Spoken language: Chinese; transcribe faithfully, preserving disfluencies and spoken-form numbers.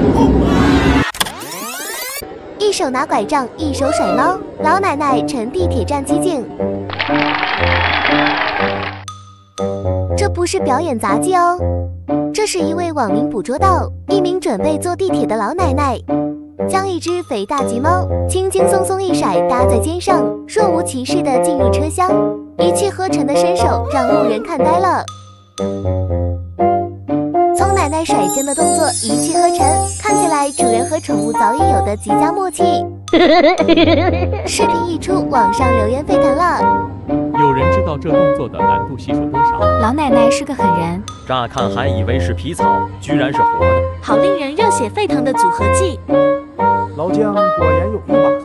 一手拿拐杖，一手甩猫，老奶奶乘地铁站寂静。这不是表演杂技哦，这是一位网民捕捉到一名准备坐地铁的老奶奶，将一只肥大橘猫轻轻松松一甩搭在肩上，若无其事地进入车厢，一气呵成的身手让路人看呆了。从奶奶甩肩的动作一气呵成，看起来主人和宠物早已有的极佳默契。视频一出，网上留言沸腾了。 有人知道这动作的难度系数多少？ 老奶奶是个狠人， 乍看还以为是皮草，居然是活的， 好令人热血沸腾的组合技。 老姜果然有一把